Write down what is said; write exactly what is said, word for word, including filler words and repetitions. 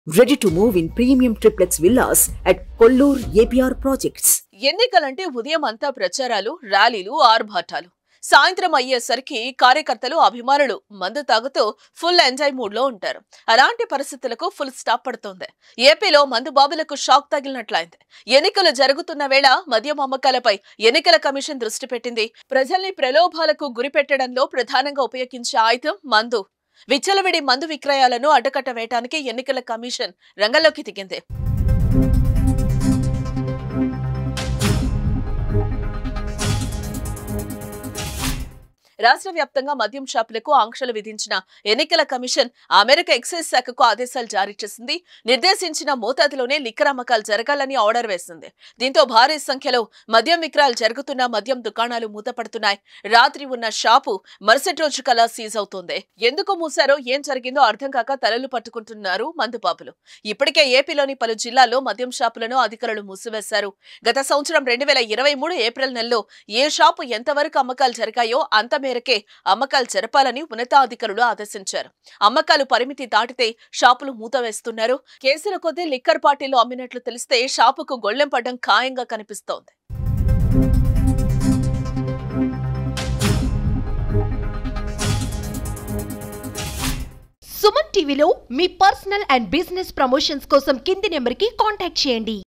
Ready to move in premium triplex villas at Kollur A P R Projects. ఎన్నికలంటే ఉదయం అంతా ప్రచారాలు, ర్యాలీలు, ఆర్భాటాలు. సాయంత్రం అయ్యేసరికి కార్యకర్తలు, అభిమానులు మందు తాగుతూ ఫుల్ ఎంజాయ్ మూడ్ లో ఉంటారు. అలాంటి పరిస్థితులకు ఫుల్ స్టాప్ పడుతోంది. ఏపీలో మందు బాబులకు షాక్ తగిలినట్లయింది. ఎన్నికలు జరుగుతున్న వేళ మద్యం అమ్మకాలపై ఎన్నికల కమిషన్ దృష్టి పెట్టింది. ప్రజల్ని ప్రలోభాలకు గురిపెట్టడంలో ప్రధానంగా ఉపయోగించే ఆయుధం మందు. విచ్చలవిడి మందు విక్రయాలను అడ్డుకట్ట వేయడానికి ఎన్నికల కమిషన్ రంగంలోకి దిగింది. రాష్ట్ర వ్యాప్తంగా మద్యం షాపులకు ఆంక్షలు విధించిన ఎన్నికల కమిషన్ ఆ మేరకు ఎక్సైజ్ శాఖకు ఆదేశాలు జారీ చేసింది. నిర్దేశించిన మోతాదులోనే లిక్కర్ అమ్మకాలు జరగాలని ఆర్డర్ వేసింది. దీంతో భారీ సంఖ్యలో మద్యం విక్రయాలు జరుగుతున్న మద్యం దుకాణాలు మూతపడుతున్నాయి. రాత్రి ఉన్న షాపు మరుసటి రోజు కల్లా సీజ్ అవుతోంది. ఎందుకు మూసారో, ఏం జరిగిందో అర్థం కాక తలలు పట్టుకుంటున్నారు మందుబాబులు. ఇప్పటికే ఏపీలోని పలు జిల్లాల్లో మద్యం షాపులను అధికారులు మూసివేశారు. గత సంవత్సరం రెండు వేల ఇరవై మూడు ఏప్రిల్ నెలలో ఏ షాపు ఎంతవరకు అమ్మకాలు జరిగాయో అంత మేరకే అమ్మకాలు జరపాలని ఉన్నతాధికారులు ఆదేశించారు. అమ్మకాలు పరిమితి దాటితే షాపులు మూతవేస్తున్నారు. కేసుల కొద్దీ లిక్కర్ పార్టీలు అమ్మినట్లు తెలిస్తే షాపుకు గొళ్లెం పడ్డం ఖాయంగా కనిపిస్తోంది. సుమన్ టీవీలో మీ పర్సనల్ అండ్ బిజినెస్ ప్రమోషన్స్ కోసం కింది నెంబర్కి కాంటాక్ట్ చేయండి.